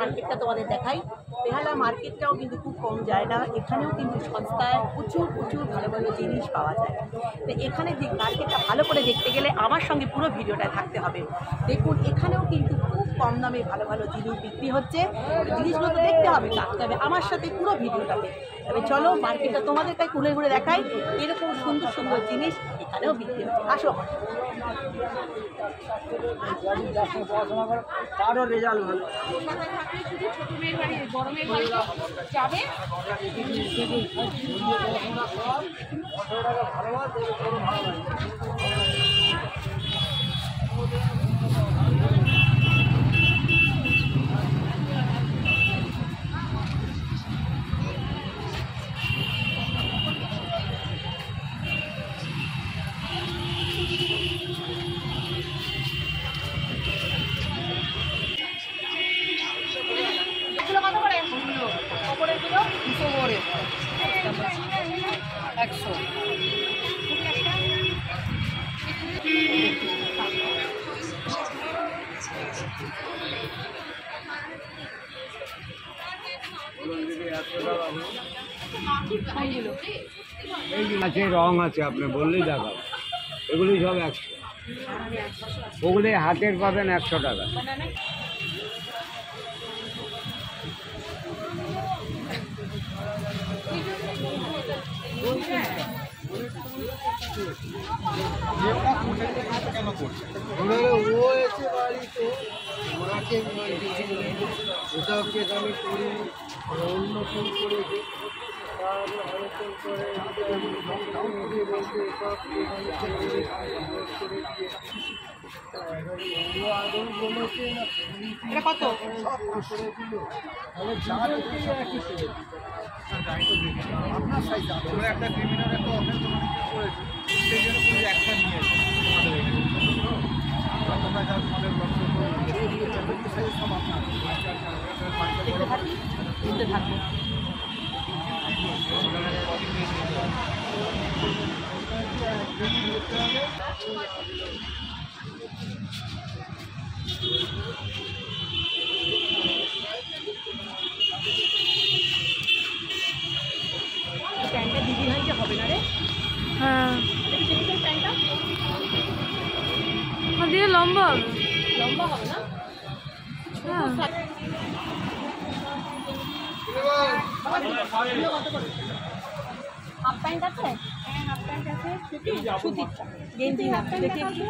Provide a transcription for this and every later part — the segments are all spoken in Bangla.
মার্কেটটা তোমাদের দেখাই। বেহালা মার্কেটটাও কিন্তু খুব কম জায়গা, এখানেও কিন্তু সস্তায় প্রচুর প্রচুর ভালো ভালো জিনিস পাওয়া যায়। তো এখানে যে মার্কেটটা ভালো করে দেখতে গেলে আমার সঙ্গে পুরো ভিডিওটায় থাকতে হবে। দেখুন এখানেও কিন্তু খুব কম দামে ভালো ভালো জিনিস বিক্রি হচ্ছে, জিনিসগুলো তো দেখতে হবে, থাকতে হবে আমার সাথে পুরো ভিডিওটাতে। তবে চলো মার্কেটটা তোমাদের তাই ঘুরে ঘুরে দেখাই, এরকম সুন্দর সুন্দর জিনিস এখানেও বিক্রি হচ্ছে। আসো। তারও রেজাল্ট ভালো। যাবে আছে রং আছে, আপনি বললেই দেখাবো। এগুলি সব 100, ওগুলি হাতের পাবেন 100 টাকা। ও এসে বাড়িতে মাকে ওটাকে আমি করি, অন্য ফুল করেছি, কত আপনার সাইজ একটা ক্রিমিনাল একটা অফেন্স করেছে, সেই জন্য পুলিশ অ্যাকশন নিয়েছে। তোমরা যা তোমাদের সব আপনার কিনতে থাকবো। প্যান্টটা দিদি হয় যে হবে না রে। হ্যাঁ প্যান্টটা দিয়ে লম্বা হবে, লম্বা হবে না। হ্যাঁ হাফ প্যান্ট আছে? হ্যাঁ হাফ প্যান্ট আছে, সুতির গেঞ্জি হাফ প্যান্ট দেখি একটু।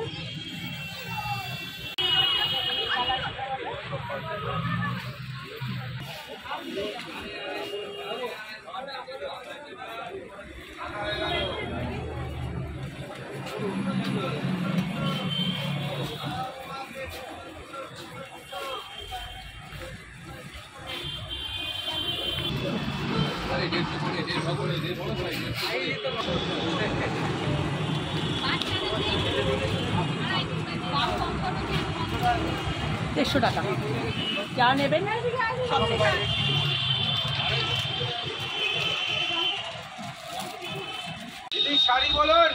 দেড়শো টাকা যা নেবেন সব শাড়ি বলুন।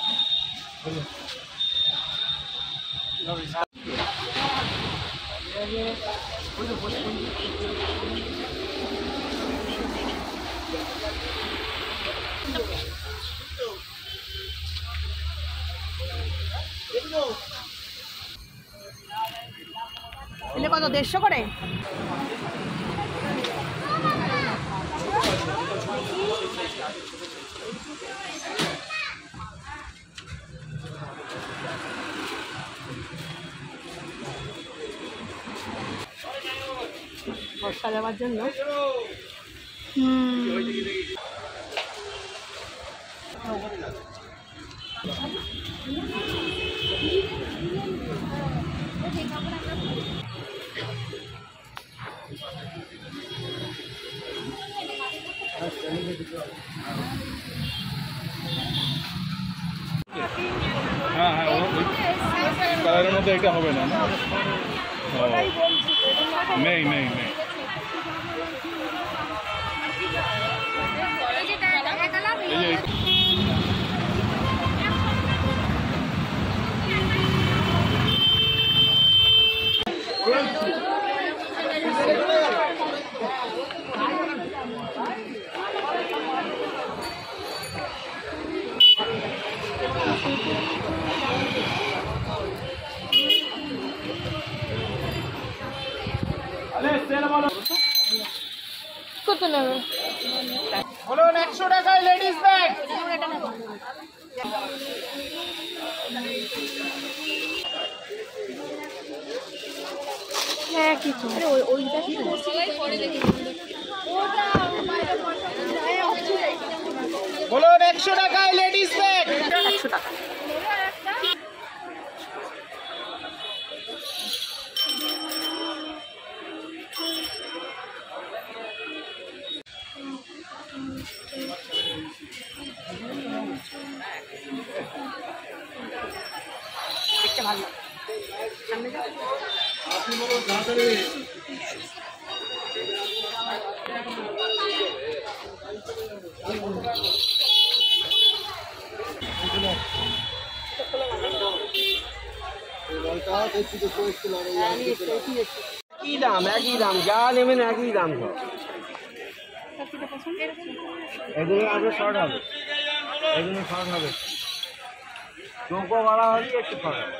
এলে কত 150 করে? বর্ষা যাওয়ার জন্য হ্যাঁ হ্যাঁ কালারের মধ্যে এটা হবে না। নেই নেই নেই কত নেবে? বলুন 100 টাকায় লেডিস ব্যাগ। হ্যাঁ কিছু বলুন 100 টাকায় লেডিস ব্যাগ। 100 টাকা। দেখতে ভালো লাগে। সামনে যাও। একই দাম যা নেবেন একই দাম সব। এগুলো আপনার শর্ট হবে, এগুলো শর্ট হবে, চৌকো বলা হলে একটু শর্ট হবে।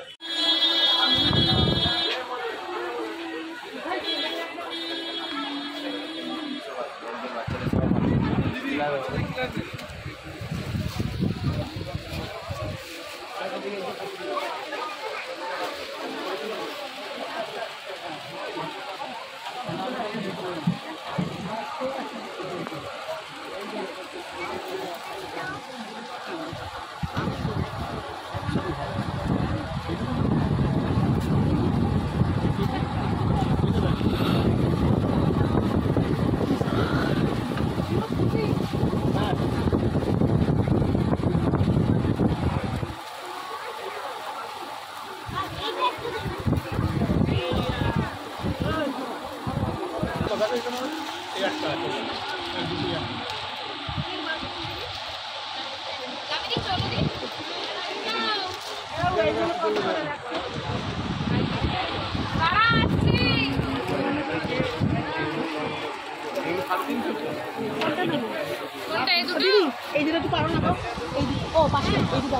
এই দুটো একটু পারো না তো? এই ও পাশে এই দুটো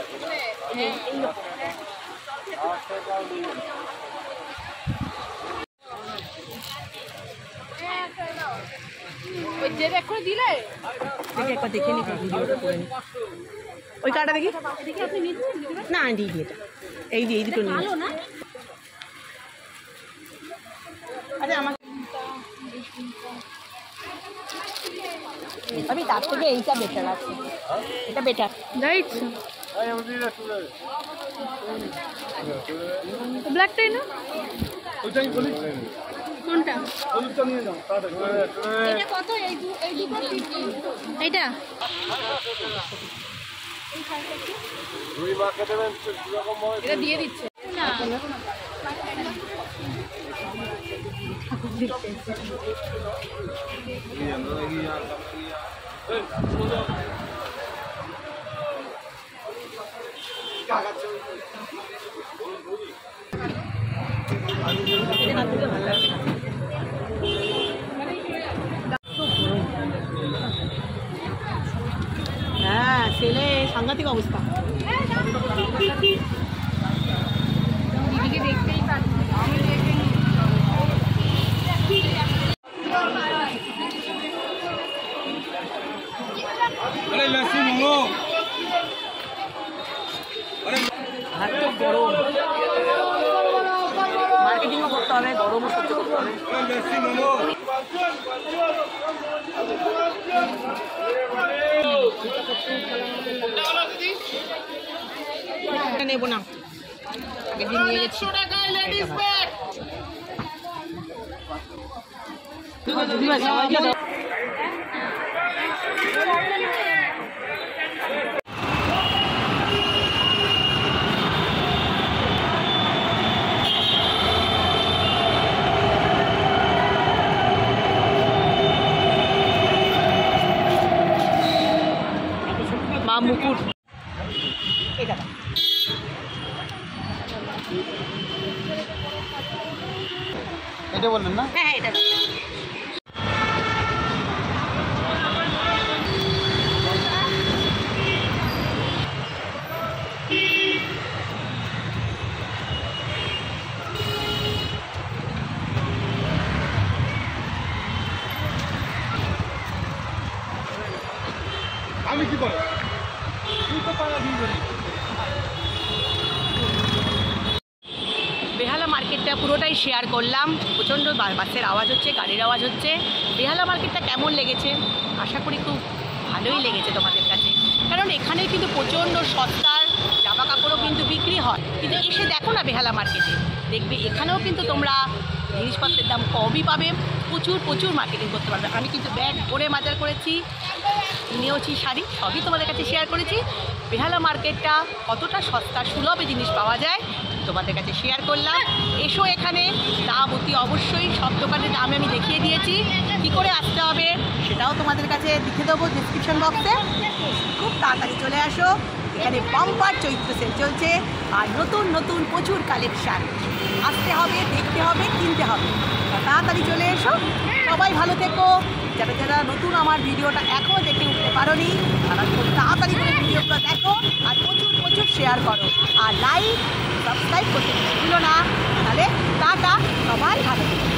একবার দেখে নি ভিডিওটা করে নি। ওই কাটা দেখি না দিয়ে এটা এই যে এই দুটো নিয়ে আরে আমাকে আমি তার থেকে এইটা বেটার আছে, এটা বেটার। যা ইচ্ছা। ব্ল্যাকটাই না? কোনটা? এইটা এটা দিয়ে দিচ্ছে না। হ্যাঁ ছেলে সাংঘাতিক অবস্থা। দিদিকে দেখতেই পাচ্ছি। আর তো গরম, মার্কেটিংও করতে হবে, গরমও সহ্য করতে হবে। নেবো না, আগের দিন নিয়ে গেছি। মা মুকুট এটা এটা বললেন না? হ্যাঁ এটা শেয়ার করলাম। প্রচণ্ড বাসের আওয়াজ হচ্ছে, গাড়ির আওয়াজ হচ্ছে। বেহালা মার্কেটটা কেমন লেগেছে? আশা করি খুব ভালোই লেগেছে তোমাদের কাছে, কারণ এখানে কিন্তু প্রচণ্ড সস্তার জামা কাপড়ও কিন্তু বিক্রি হয়। কিন্তু এসে দেখো না বেহালা মার্কেটে, দেখবে এখানেও কিন্তু তোমরা জিনিসপত্রের দাম কমই পাবে। প্রচুর মার্কেটিং করতে পারবে। আমি কিন্তু ব্যাগ ভরে বাজার করেছি, কিনেওছি শাড়ি, সবই তোমাদের কাছে শেয়ার করেছি। বেহালা মার্কেটটা কতটা সস্তা সুলভে জিনিস পাওয়া যায় তোমাদের কাছে শেয়ার করলাম। এসো এখানে, দাম অতি অবশ্যই সব দোকানের দামে আমি দেখিয়ে দিয়েছি। কী করে আসতে হবে সেটাও তোমাদের কাছে লিখে দেবো ডিসক্রিপশন বক্সে। খুব তাড়াতাড়ি চলে আসো, এখানে বাম্পার চৈত্র সেল চলছে আর নতুন প্রচুর কালেকশান। আসতে হবে, দেখতে হবে, কিনতে হবে। তাড়াতাড়ি চলে এসো, সবাই ভালো থেকো। যারা নতুন আমার ভিডিওটা এখনও দেখে উঠতে পারোনি তারা খুব তাড়াতাড়ি করে ভিডিওটা দেখো আর প্রচুর শেয়ার করো আর লাইক সাবস্ক্রাইব করতে ভুলো না। তাহলে টাটা, সবাই ভালো থেকো।